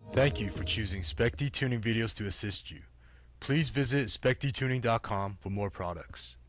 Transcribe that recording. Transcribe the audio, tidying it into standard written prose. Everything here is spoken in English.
Thank you for choosing Specdtuning videos to assist you. Please visit specdtuning.com for more products.